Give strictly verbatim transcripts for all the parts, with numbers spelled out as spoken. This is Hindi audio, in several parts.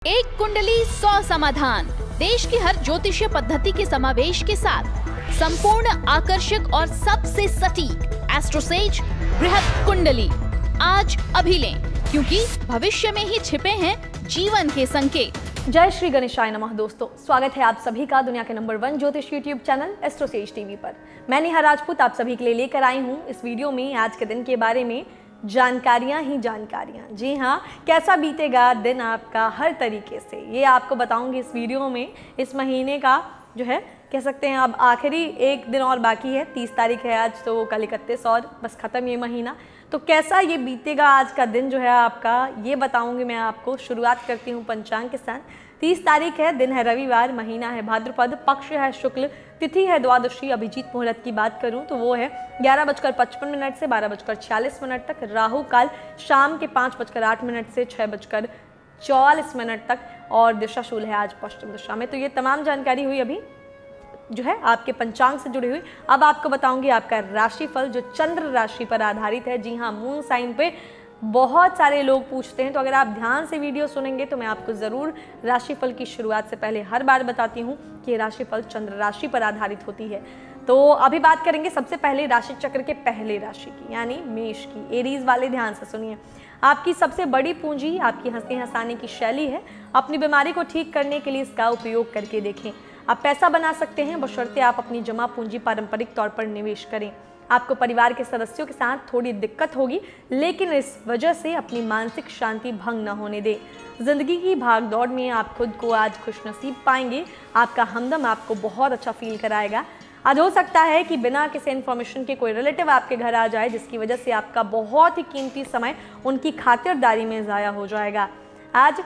एक कुंडली सौ समाधान, देश की हर ज्योतिषीय पद्धति के समावेश के साथ संपूर्ण आकर्षक और सबसे सटीक एस्ट्रोसेज बृहत कुंडली। आज अभी लें, क्योंकि भविष्य में ही छिपे हैं जीवन के संकेत। जय श्री गणेशाय नमः। दोस्तों, स्वागत है आप सभी का दुनिया के नंबर वन ज्योतिष यूट्यूब चैनल एस्ट्रोसेज टीवी पर। मैं नेहा राजपूत आप सभी के लिए लेकर आई हूँ इस वीडियो में आज के दिन के बारे में जानकारियां ही जानकारियां। जी हाँ, कैसा बीतेगा दिन आपका हर तरीके से ये आपको बताऊंगी इस वीडियो में। इस महीने का जो है कह सकते हैं अब आखिरी एक दिन और बाकी है, तीस तारीख है आज, तो कल इकतीस और बस ख़त्म ये महीना। तो कैसा ये बीतेगा आज का दिन जो है आपका, ये बताऊंगी मैं आपको। शुरुआत करती हूँ पंचांग के साथ। तीस तारीख है, दिन है रविवार, महीना है भाद्रपद, पक्ष है शुक्ल, तिथि है द्वादशी। अभिजीत मुहूर्त की बात करूं तो वो है ग्यारह बजकर पचपन मिनट से बारह बजकर छियालीस मिनट तक। राहु काल शाम के पाँच बजकर आठ मिनट से छः बजकर चौवालीस मिनट तक, और दिशा शूल है आज पश्चिम दिशा में। तो ये तमाम जानकारी हुई अभी जो है आपके पंचांग से जुड़ी हुई। अब आपको बताऊंगी आपका राशिफल जो चंद्र राशि पर आधारित है। जी हाँ, मून साइन पे बहुत सारे लोग पूछते हैं, तो अगर आप ध्यान से वीडियो सुनेंगे तो मैं आपको ज़रूर राशिफल की शुरुआत से पहले हर बार बताती हूँ कि ये राशिफल चंद्र राशि पर आधारित होती है। तो अभी बात करेंगे सबसे पहले राशि चक्र के पहले राशि की, यानी मेष की। एरीज वाले ध्यान से सुनिए। आपकी सबसे बड़ी पूंजी आपकी हंसी हंसाने की शैली है। अपनी बीमारी को ठीक करने के लिए इसका उपयोग करके देखें। आप पैसा बना सकते हैं, बशर्ते आप अपनी जमा पूंजी पारंपरिक तौर पर निवेश करें। आपको परिवार के सदस्यों के साथ थोड़ी दिक्कत होगी, लेकिन इस वजह से अपनी मानसिक शांति भंग न होने दें। जिंदगी की भागदौड़ में आप खुद को आज खुशनसीब पाएंगे। आपका हमदम आपको बहुत अच्छा फील कराएगा। आज हो सकता है कि बिना किसी इन्फॉर्मेशन के कोई रिलेटिव आपके घर आ जाए, जिसकी वजह से आपका बहुत ही कीमती समय उनकी खातिरदारी में ज़ाया हो जाएगा। आज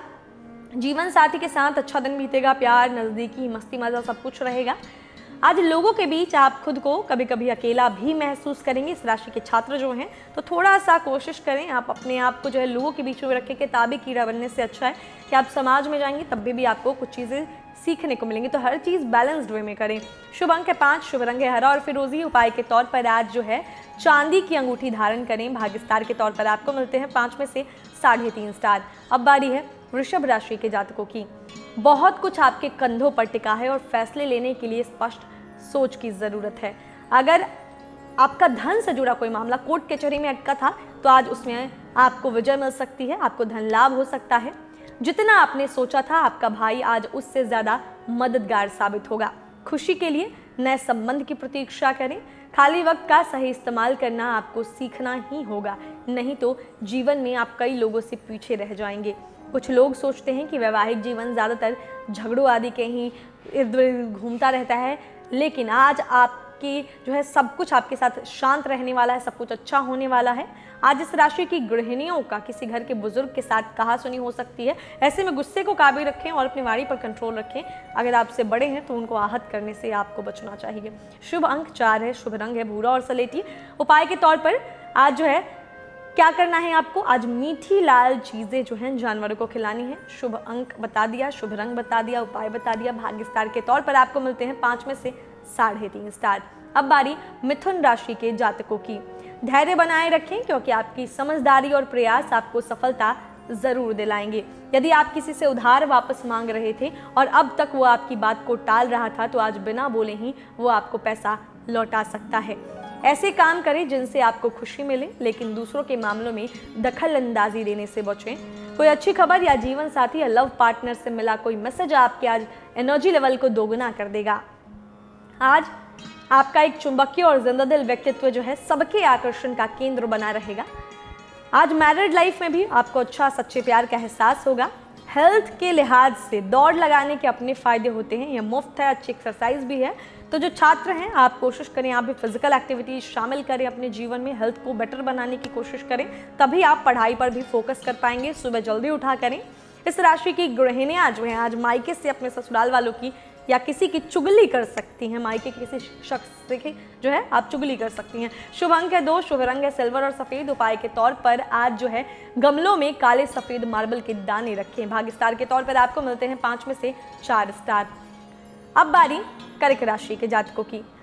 जीवन साथी के साथ अच्छा दिन बीतेगा। प्यार, नज़दीकी, मस्ती मज़ा सब कुछ रहेगा। आज लोगों के बीच आप खुद को कभी कभी अकेला भी महसूस करेंगे। इस राशि के छात्र जो हैं तो थोड़ा सा कोशिश करें आप अपने आप को जो है लोगों के बीच में रखें। किताबी कीड़ा बनने से अच्छा है कि आप समाज में जाएंगे, तब भी, भी आपको कुछ चीज़ें सीखने को मिलेंगी। तो हर चीज़ बैलेंस्ड वे में करें। शुभ अंक है पाँच, शुभ रंग है हरा और फिरोजी। उपाय के तौर पर आज जो है चांदी की अंगूठी धारण करें। भाग्य स्टार के तौर पर आपको मिलते हैं पाँच में से साढ़े तीन स्टार। अब बारी है वृषभ राशि के जातकों की। बहुत कुछ आपके कंधों पर टिका है और फैसले लेने के लिए स्पष्ट सोच की ज़रूरत है। अगर आपका धन से जुड़ा कोई मामला कोर्ट कचहरी में अटका था, तो आज उसमें आपको विजय मिल सकती है। आपको धन लाभ हो सकता है। जितना आपने सोचा था, आपका भाई आज उससे ज़्यादा मददगार साबित होगा। खुशी के लिए नए संबंध की प्रतीक्षा करें। खाली वक्त का सही इस्तेमाल करना आपको सीखना ही होगा, नहीं तो जीवन में आप कई लोगों से पीछे रह जाएंगे। कुछ लोग सोचते हैं कि वैवाहिक जीवन ज़्यादातर झगड़ों आदि के ही इर्द गिर्द घूमता रहता है, लेकिन आज आपकी जो है सब कुछ आपके साथ शांत रहने वाला है, सब कुछ अच्छा होने वाला है। आज इस राशि की गृहिणियों का किसी घर के बुजुर्ग के साथ कहासुनी हो सकती है। ऐसे में गुस्से को काबू रखें और अपनी वाणी पर कंट्रोल रखें। अगर आपसे बड़े हैं तो उनको आहत करने से आपको बचना चाहिए। शुभ अंक चार है, शुभ रंग है भूरा और सलेटी। उपाय के तौर पर आज जो है क्या करना है आपको, आज मीठी लाल चीज़ें जो हैं जानवरों को खिलानी है। शुभ अंक बता दिया, शुभ रंग बता दिया, उपाय बता दिया। भाग्य स्टार के तौर पर आपको मिलते हैं पाँच में से साढ़े तीन स्टार। अब बारी मिथुन राशि के जातकों की। धैर्य बनाए रखें, क्योंकि आपकी समझदारी और प्रयास आपको सफलता ज़रूर दिलाएंगे। यदि आप किसी से उधार वापस मांग रहे थे और अब तक वो आपकी बात को टाल रहा था, तो आज बिना बोले ही वो आपको पैसा लौटा सकता है। ऐसे काम करें जिनसे आपको खुशी मिले, लेकिन दूसरों के मामलों में दखल अंदाजी देने से बचें। कोई अच्छी खबर या जीवन साथी या लव पार्टनर से मिला कोई मैसेज आपके आज एनर्जी लेवल को दोगुना कर देगा। आज आपका एक चुंबकीय और जिंदादिल व्यक्तित्व जो है सबके आकर्षण का केंद्र बना रहेगा। आज मैरिड लाइफ में भी आपको अच्छा सच्चे प्यार का एहसास होगा। हेल्थ के लिहाज से दौड़ लगाने के अपने फायदे होते हैं। यह मुफ्त है, अच्छी एक्सरसाइज भी है। तो जो छात्र हैं आप कोशिश करें आप भी फिजिकल एक्टिविटीज शामिल करें अपने जीवन में। हेल्थ को बेटर बनाने की कोशिश करें, तभी आप पढ़ाई पर भी फोकस कर पाएंगे। सुबह जल्दी उठा करें। इस राशि की गृहिणियां जो हैं आज मायके से अपने ससुराल वालों की या किसी की चुगली कर सकती हैं। मायके के किसी शख्स से जो है आप चुगली कर सकती हैं। शुभ अंक है दो, शुभ रंग है सिल्वर और सफ़ेद। उपाय के तौर पर आज जो है गमलों में काले सफ़ेद मार्बल के दाने रखें। भाग्य स्टार के तौर पर आपको मिलते हैं पाँच में से चार स्टार। अब बारी कर्क राशि के जातकों की।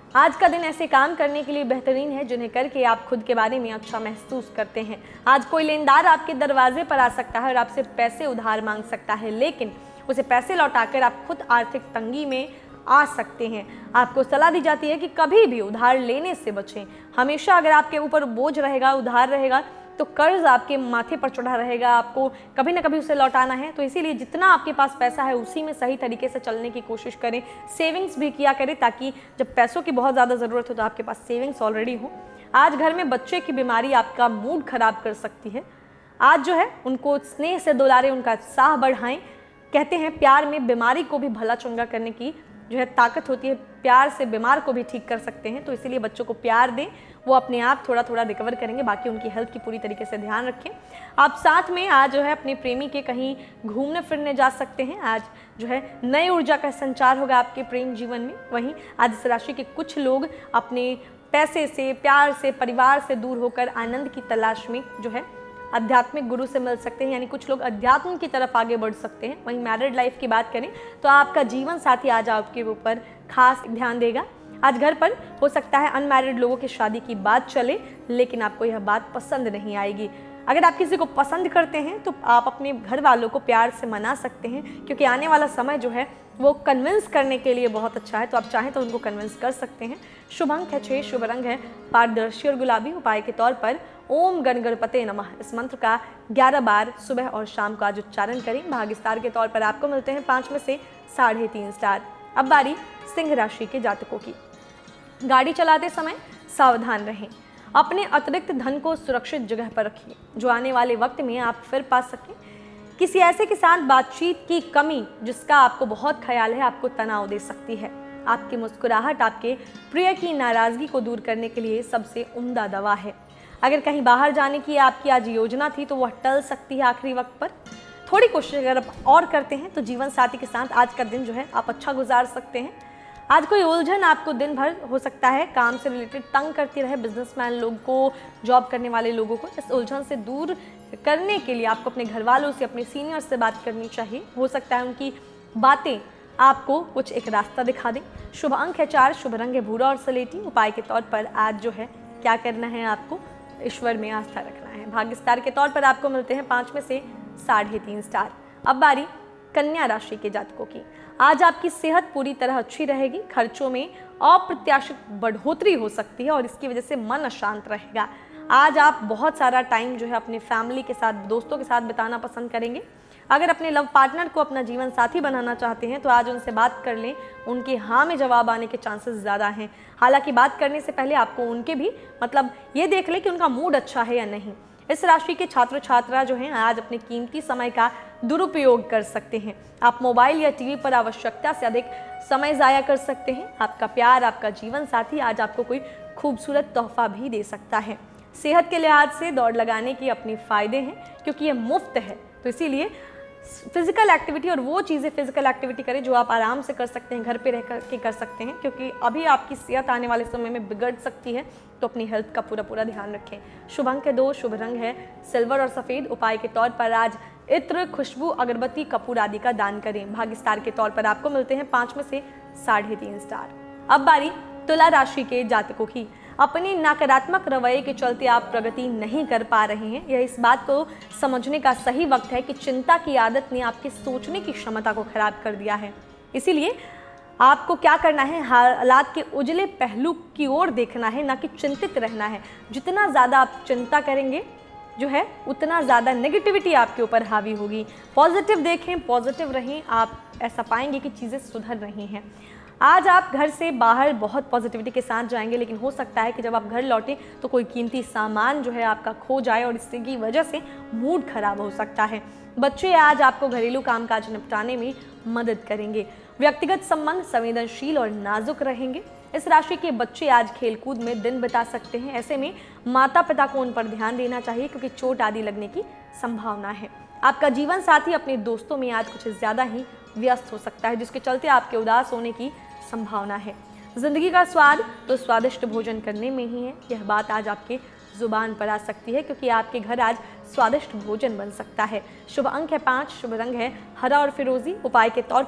आज का दिन ऐसे काम करने के लिए बेहतरीन है जिन्हें करके आप खुद के बारे में अच्छा महसूस करते हैं। आज कोई लेनदार आपके दरवाजे पर आ सकता है और आपसे पैसे उधार मांग सकता है, लेकिन उसे पैसे लौटाकर आप खुद आर्थिक तंगी में आ सकते हैं। आपको सलाह दी जाती है कि कभी भी उधार लेने से बचें। हमेशा अगर आपके ऊपर बोझ रहेगा, उधार रहेगा, तो कर्ज आपके माथे पर चढ़ा रहेगा, आपको कभी ना कभी उसे लौटाना है। तो इसीलिए जितना आपके पास पैसा है उसी में सही तरीके से चलने की कोशिश करें। सेविंग्स भी किया करें ताकि जब पैसों की बहुत ज़्यादा ज़रूरत हो तो आपके पास सेविंग्स ऑलरेडी हो। आज घर में बच्चे की बीमारी आपका मूड खराब कर सकती है। आज जो है उनको स्नेह से दुलारें, उनका उत्साह बढ़ाएं। कहते हैं प्यार में बीमारी को भी भला चंगा करने की जो है ताकत होती है। प्यार से बीमार को भी ठीक कर सकते हैं। तो इसीलिए बच्चों को प्यार दें, वो अपने आप थोड़ा थोड़ा रिकवर करेंगे। बाकी उनकी हेल्थ की पूरी तरीके से ध्यान रखें। आप साथ में आज जो है अपने प्रेमी के कहीं घूमने फिरने जा सकते हैं। आज जो है नई ऊर्जा का संचार होगा आपके प्रेम जीवन में। वहीं आज इस राशि के कुछ लोग अपने पैसे से, प्यार से, परिवार से दूर होकर आनंद की तलाश में जो है आध्यात्मिक गुरु से मिल सकते हैं, यानी कुछ लोग अध्यात्म की तरफ आगे बढ़ सकते हैं। वहीं मैरिड लाइफ की बात करें तो आपका जीवन साथी आज आपके ऊपर खास ध्यान देगा। आज घर पर हो सकता है अनमैरिड लोगों की शादी की बात चले, लेकिन आपको यह बात पसंद नहीं आएगी। अगर आप किसी को पसंद करते हैं तो आप अपने घर वालों को प्यार से मना सकते हैं, क्योंकि आने वाला समय जो है वो कन्विंस करने के लिए बहुत अच्छा है। तो आप चाहें तो उनको कन्विंस कर सकते हैं। शुभ अंक है छः, शुभ रंग है पारदर्शी और गुलाबी। उपाय के तौर पर ओम गण गणपते नमः इस मंत्र का ग्यारह बार सुबह और शाम को आज उच्चारण करें। भाग्यस्तार के तौर पर आपको मिलते हैं पाँच में से साढ़े तीन स्टार। अब बारी सिंह राशि के जातकों की। गाड़ी चलाते समय सावधान रहें। अपने अतिरिक्त धन को सुरक्षित जगह पर रखिए जो आने वाले वक्त में आप फिर पा सकें। किसी ऐसे के साथ बातचीत की कमी जिसका आपको बहुत ख्याल है आपको तनाव दे सकती है। आपकी मुस्कुराहट आपके प्रिय की नाराजगी को दूर करने के लिए सबसे उम्दा दवा है। अगर कहीं बाहर जाने की आपकी आज योजना थी तो वह टल सकती है आखिरी वक्त पर। थोड़ी कोशिश अगर आप और करते हैं तो जीवन साथी के साथ आज का दिन जो है आप अच्छा गुजार सकते हैं। आज कोई उलझन आपको दिन भर हो सकता है काम से रिलेटेड तंग करती रहे। बिजनेसमैन लोग को, जॉब करने वाले लोगों को इस उलझन से दूर करने के लिए आपको अपने घर वालों से, अपने सीनियर से बात करनी चाहिए। हो सकता है उनकी बातें आपको कुछ एक रास्ता दिखा दें। शुभ अंक है चार, शुभ रंग है भूरा और सलेटी। उपाय के तौर पर आज जो है क्या करना है, आपको ईश्वर में आस्था रखना है। भाग्य स्टार के तौर पर आपको मिलते हैं पाँच में से साढ़े तीन स्टार। अब बारी कन्या राशि के जातकों की। आज आपकी सेहत पूरी तरह अच्छी रहेगी। खर्चों में अप्रत्याशित बढ़ोतरी हो सकती है और इसकी वजह से मन अशांत रहेगा। आज आप बहुत सारा टाइम जो है अपने फैमिली के साथ, दोस्तों के साथ बिताना पसंद करेंगे। अगर अपने लव पार्टनर को अपना जीवन साथी बनाना चाहते हैं तो आज उनसे बात कर लें। उनके हाँ में जवाब आने के चांसेस ज़्यादा हैं। हालांकि बात करने से पहले आपको उनके भी मतलब ये देख लें कि उनका मूड अच्छा है या नहीं। इस राशि के छात्र छात्रा जो हैं आज अपने कीमती समय का दुरुपयोग कर सकते हैं। आप मोबाइल या टीवी पर आवश्यकता से अधिक समय ज़ाया कर सकते हैं। आपका प्यार, आपका जीवन साथी आज आपको कोई खूबसूरत तोहफा भी दे सकता है। सेहत के लिहाज से दौड़ लगाने के अपने फ़ायदे हैं क्योंकि ये मुफ्त है, तो इसीलिए फिजिकल एक्टिविटी और वो चीज़ें फिजिकल एक्टिविटी करें जो आप आराम से कर सकते हैं, घर पे रह कर के कर सकते हैं, क्योंकि अभी आपकी सेहत आने वाले समय में बिगड़ सकती है। तो अपनी हेल्थ का पूरा पूरा ध्यान रखें। शुभ अंक है दो, शुभ रंग है सिल्वर और सफ़ेद। उपाय के तौर पर आज इत्र, खुशबू, अगरबत्ती, कपूर आदि का दान करें। भाग्य स्टार के तौर पर आपको मिलते हैं पाँच में से साढ़े तीन स्टार। अब बारी तुला राशि के जातकों की। अपने नकारात्मक रवैये के चलते आप प्रगति नहीं कर पा रहे हैं। यह इस बात को समझने का सही वक्त है कि चिंता की आदत ने आपके सोचने की क्षमता को खराब कर दिया है। इसीलिए आपको क्या करना है, हालात के उजले पहलू की ओर देखना है, ना कि चिंतित रहना है। जितना ज़्यादा आप चिंता करेंगे जो है उतना ज़्यादा नेगेटिविटी आपके ऊपर हावी होगी। पॉजिटिव देखें, पॉजिटिव रहें, आप ऐसा पाएंगे कि चीज़ें सुधर रही हैं। आज आप घर से बाहर बहुत पॉजिटिविटी के साथ जाएंगे, लेकिन हो सकता है कि जब आप घर लौटें तो कोई कीमती सामान जो है आपका खो जाए और इससे की वजह से मूड खराब हो सकता है। बच्चे आज आपको घरेलू कामकाज निपटाने में मदद करेंगे। व्यक्तिगत संबंध संवेदनशील और नाजुक रहेंगे। इस राशि के बच्चे आज खेलकूद में दिन बिता सकते हैं। ऐसे में माता पिता को उन पर ध्यान देना चाहिए क्योंकि चोट आदि लगने की संभावना है। आपका जीवन साथी अपने दोस्तों में आज कुछ ज़्यादा ही व्यस्त हो सकता है, जिसके चलते आपके उदास होने की संभावना है। जिंदगी का स्वाद तो स्वादिष्ट भोजन करने में ही है। यह बात आज आपके जुबान पर आ सकती है क्योंकि आपके घर आज स्वादिष्ट भोजन बन सकता है। शुभ अंक है पाँच, शुभ रंग है हरा और फिरोजी। उपाय के तौर पर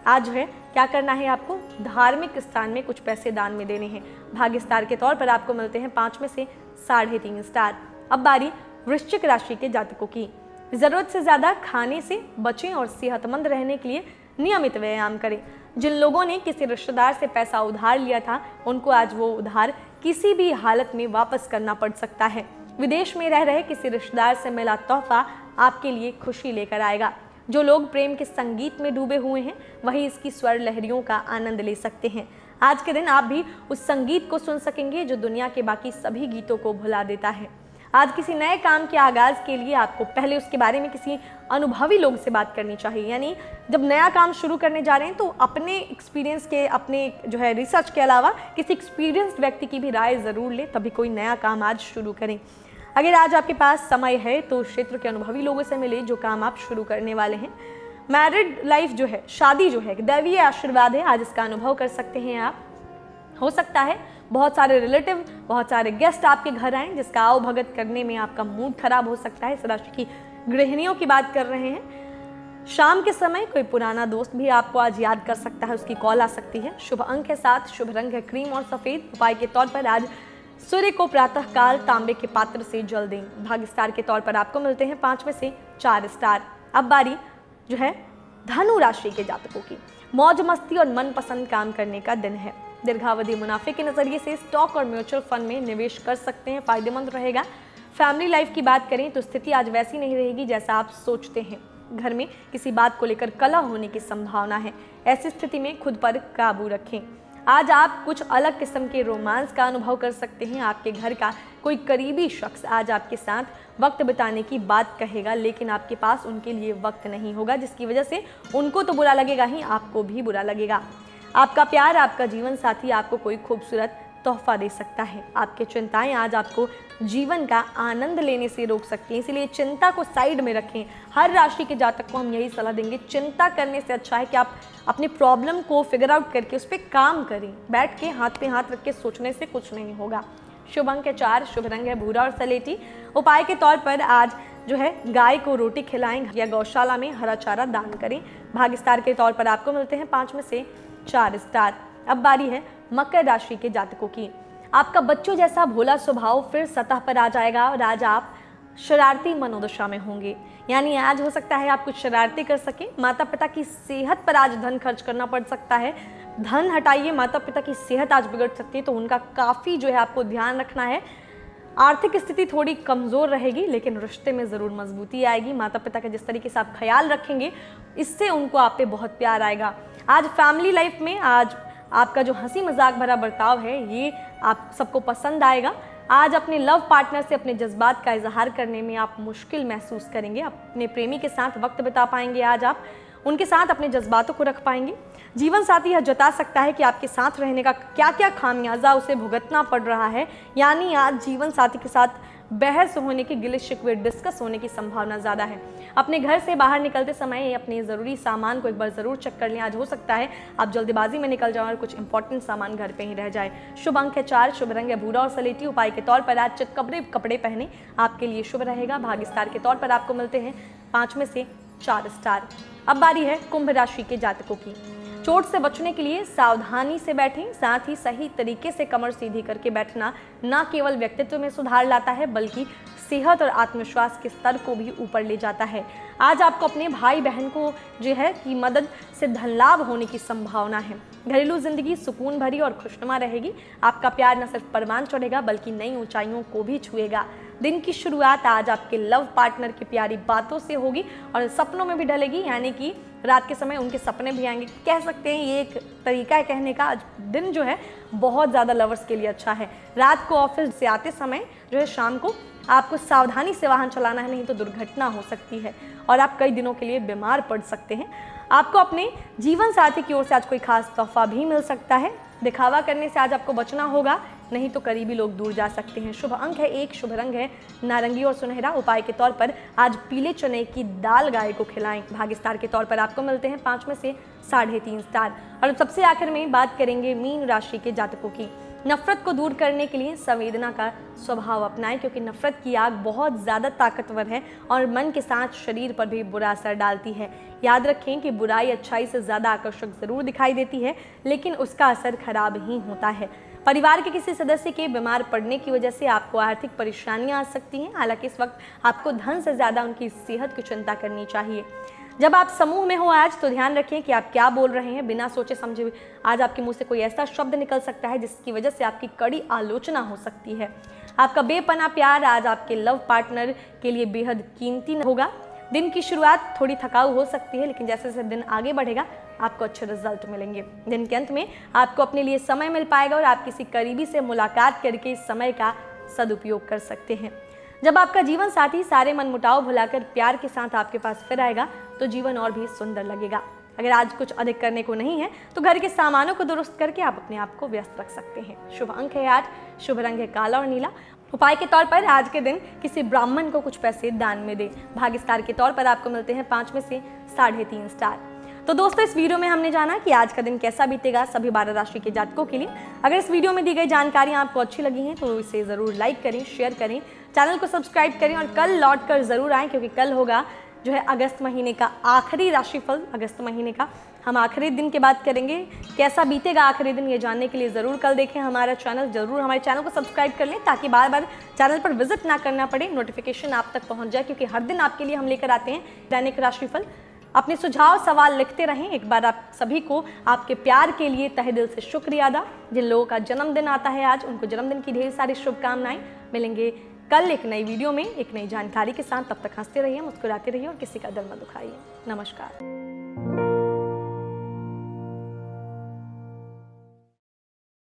आज जो है क्या करना है आपको, धार्मिक स्थान में कुछ पैसे दान में देने हैं। भाग्य स्टार के तौर पर आपको मिलते हैं पाँच में से साढ़े तीन स्टार। अब बारी वृश्चिक राशि के जातकों की। जरूरत से ज्यादा खाने से बचें और सेहतमंद रहने के लिए नियमित व्यायाम करें। जिन लोगों ने किसी रिश्तेदार से पैसा उधार लिया था उनको आज वो उधार किसी भी हालत में वापस करना पड़ सकता है। विदेश में रह रहे किसी रिश्तेदार से मिला तोहफा आपके लिए खुशी लेकर आएगा। जो लोग प्रेम के संगीत में डूबे हुए हैं वही इसकी स्वर लहरियों का आनंद ले सकते हैं। आज के दिन आप भी उस संगीत को सुन सकेंगे जो दुनिया के बाकी सभी गीतों को भुला देता है। आज किसी नए काम के आगाज के लिए आपको पहले उसके बारे में किसी अनुभवी लोग से बात करनी चाहिए। यानी जब नया काम शुरू करने जा रहे हैं तो अपने एक्सपीरियंस के, अपने जो है रिसर्च के अलावा किसी एक्सपीरियंस्ड व्यक्ति की भी राय ज़रूर ले, तभी कोई नया काम आज शुरू करें। अगर आज आपके पास समय है तो क्षेत्र के अनुभवी लोगों से मिले जो काम आप शुरू करने वाले हैं। मैरिड लाइफ जो है, शादी जो है, दैवीय आशीर्वाद है, आज इसका अनुभव कर सकते हैं आप। हो सकता है बहुत सारे रिलेटिव, बहुत सारे गेस्ट आपके घर आए जिसका आवभगत करने में आपका मूड खराब हो सकता है। इस राशि की गृहिणियों की बात कर रहे हैं। शाम के समय कोई पुराना दोस्त भी आपको आज याद कर सकता है, उसकी कॉल आ सकती है। शुभ अंक है सात, शुभ रंग है क्रीम और सफेद। उपाय के तौर पर आज सूर्य को प्रातः काल तांबे के पात्र से जल दें। भाग्य स्टार के तौर पर आपको मिलते हैं पांच में से चार स्टार। अब बारी जो है धनु राशि के जातकों की। मौज मस्ती और मनपसंद काम करने का दिन है। दीर्घावधि मुनाफे के नजरिए से स्टॉक और म्यूचुअल फंड में निवेश कर सकते हैं, फायदेमंद रहेगा। फैमिली लाइफ की बात करें तो स्थिति आज वैसी नहीं रहेगी जैसा आप सोचते हैं। घर में किसी बात को लेकर कलह होने की संभावना है। ऐसी स्थिति में खुद पर काबू रखें। आज आप कुछ अलग किस्म के रोमांस का अनुभव कर सकते हैं। आपके घर का कोई करीबी शख्स आज आपके साथ वक्त बिताने की बात कहेगा, लेकिन आपके पास उनके लिए वक्त नहीं होगा, जिसकी वजह से उनको तो बुरा लगेगा ही, आपको भी बुरा लगेगा। आपका प्यार, आपका जीवन साथी आपको कोई खूबसूरत तोहफा दे सकता है। आपकी चिंताएं आज आपको जीवन का आनंद लेने से रोक सकती हैं, इसलिए चिंता को साइड में रखें। हर राशि के जातक को हम यही सलाह देंगे, चिंता करने से अच्छा है कि आप अपनी प्रॉब्लम को फिगर आउट करके उस पर काम करें। बैठ के हाथ पे हाथ रख के सोचने से कुछ नहीं होगा। शुभ अंक है चार, शुभ रंग है भूरा और सलेटी। उपाय के तौर पर आज जो है गाय को रोटी खिलाएं या गौशाला में हरा चारा दान करें। भाग्य स्टार के तौर पर आपको मिलते हैं पाँच में से चार स्टार। अब बारी है मकर राशि के जातकों की। आपका बच्चों जैसा भोला स्वभाव फिर सतह पर आ जाएगा और आज आप शरारती मनोदशा में होंगे। यानी आज हो सकता है आप कुछ शरारती कर सकें। माता पिता की सेहत पर आज धन खर्च करना पड़ सकता है। धन हटाइए, माता पिता की सेहत आज बिगड़ सकती है, तो उनका काफ़ी जो है आपको ध्यान रखना है। आर्थिक स्थिति थोड़ी कमज़ोर रहेगी, लेकिन रिश्ते में ज़रूर मजबूती आएगी। माता पिता का जिस तरीके से आप ख्याल रखेंगे, इससे उनको आप पे बहुत प्यार आएगा। आज फैमिली लाइफ में आज आपका जो हंसी मजाक भरा बर्ताव है ये आप सबको पसंद आएगा। आज अपने लव पार्टनर से अपने जज्बात का इजहार करने में आप मुश्किल महसूस करेंगे। अपने प्रेमी के साथ वक्त बिता पाएंगे, आज आप उनके साथ अपने जज्बातों को रख पाएंगे। जीवन साथी यह जता सकता है कि आपके साथ रहने का क्या क्या खामियाजा उसे भुगतना पड़ रहा है। यानी आज जीवन साथी के साथ बहस होने की, गिले शिकवे डिस्कस होने की संभावना ज़्यादा है। अपने घर से बाहर निकलते समय अपने ज़रूरी सामान को एक बार ज़रूर चेक कर लें। आज हो सकता है आप जल्दबाजी में निकल जाएं और कुछ इंपॉर्टेंट सामान घर पे ही रह जाए। शुभ अंक है चार, शुभ रंग है भूरा और सलेटी। उपाय के तौर पर आज चितकबरे कपड़े पहने आपके लिए शुभ रहेगा। भाग्य स्टार के तौर पर आपको मिलते हैं पाँच में से चार स्टार। अब बारी है कुंभ राशि के जातकों की। चोट से बचने के लिए सावधानी से बैठें। साथ ही सही तरीके से कमर सीधी करके बैठना न केवल व्यक्तित्व में सुधार लाता है बल्कि सेहत और आत्मविश्वास के स्तर को भी ऊपर ले जाता है। आज आपको अपने भाई बहन को जो है की मदद से धन लाभ होने की संभावना है। घरेलू जिंदगी सुकून भरी और खुशनुमा रहेगी। आपका प्यार न सिर्फ परवान चढ़ेगा बल्कि नई ऊंचाइयों को भी छुएगा। दिन की शुरुआत आज आपके लव पार्टनर की प्यारी बातों से होगी और सपनों में भी ढलेगी। यानी कि रात के समय उनके सपने भी आएंगे। कह सकते हैं ये एक तरीका है कहने का। आज दिन जो है बहुत ज़्यादा लवर्स के लिए अच्छा है। रात को ऑफिस से आते समय जो है शाम को आपको सावधानी से वाहन चलाना है, नहीं तो दुर्घटना हो सकती है और आप कई दिनों के लिए बीमार पड़ सकते हैं। आपको अपने जीवन साथी की ओर से आज कोई खास तोहफा भी मिल सकता है। दिखावा करने से आज आपको बचना होगा, नहीं तो करीबी लोग दूर जा सकते हैं। शुभ अंक है एक, शुभ रंग है नारंगी और सुनहरा। उपाय के तौर पर आज पीले चने की दाल गाय को खिलाएं। भाग्य स्टार के तौर पर आपको मिलते हैं पाँच में से साढ़े तीन स्टार। और सबसे आखिर में बात करेंगे मीन राशि के जातकों की। नफरत को दूर करने के लिए संवेदना का स्वभाव अपनाएं, क्योंकि नफरत की आग बहुत ज़्यादा ताकतवर है और मन के साथ शरीर पर भी बुरा असर डालती है। याद रखें कि बुराई अच्छाई से ज़्यादा आकर्षक ज़रूर दिखाई देती है, लेकिन उसका असर खराब ही होता है। परिवार के किसी सदस्य के बीमार पड़ने की वजह से आपको आर्थिक परेशानियां आ सकती हैं। हालांकि इस वक्त आपको धन से ज़्यादा उनकी सेहत की चिंता करनी चाहिए। जब आप समूह में हो आज, तो ध्यान रखें कि आप क्या बोल रहे हैं। बिना सोचे समझे आज आपके मुंह से कोई ऐसा शब्द निकल सकता है जिसकी वजह से आपकी कड़ी आलोचना हो सकती है। आपका बेपना प्यार आज आपके लव पार्टनर के लिए बेहद कीमती होगा। दिन की शुरुआत थोड़ी थकाऊ हो सकती है, लेकिन जैसे जैसे दिन आगे बढ़ेगा आपको अच्छे रिजल्ट मिलेंगे। दिन के अंत में आपको अपने लिए समय मिल पाएगा और आप किसी करीबी से मुलाकात करके इस समय का सदुपयोग कर सकते हैं। जब आपका जीवन साथी सारे मनमुटाव भुलाकर प्यार के साथ आपके पास फिर आएगा तो जीवन और भी सुंदर लगेगा। अगर आज कुछ अधिक करने को नहीं है तो घर के सामानों को दुरुस्त करके आप अपने आप को व्यस्त रख सकते हैं। शुभ अंक है आठ, शुभ रंग है काला और नीला। उपाय के तौर पर आज के दिन किसी ब्राह्मण को कुछ पैसे दान में दें। भाग्य स्टार के तौर पर आपको मिलते हैं पाँच में से साढ़े तीन स्टार। तो दोस्तों, इस वीडियो में हमने जाना कि आज का दिन कैसा बीतेगा सभी बारह राशि के जातकों के लिए। अगर इस वीडियो में दी गई जानकारियां आपको अच्छी लगी हैं तो इसे ज़रूर लाइक करें, शेयर करें, चैनल को सब्सक्राइब करें और कल लौट कर ज़रूर आएँ, क्योंकि कल होगा जो है अगस्त महीने का आखिरी राशिफल। अगस्त महीने का हम आखिरी दिन की बात करेंगे। कैसा बीतेगा आखिरी दिन ये जानने के लिए ज़रूर कल देखें हमारा चैनल। ज़रूर हमारे चैनल को सब्सक्राइब कर लें ताकि बार बार चैनल पर विजिट ना करना पड़े, नोटिफिकेशन आप तक पहुंच जाए, क्योंकि हर दिन आपके लिए हम लेकर आते हैं दैनिक राशिफल। अपने सुझाव सवाल लिखते रहें। एक बार आप सभी को आपके प्यार के लिए तहे दिल से शुक्रिया अदा। जिन लोगों का जन्मदिन आता है आज, उनको जन्मदिन की ढेर सारी शुभकामनाएं। मिलेंगे कल एक नई वीडियो में एक नई जानकारी के साथ। तब तक हंसते रहिए, मुस्कुराते रहिए और किसी का दिल न दुखाइए। नमस्कार।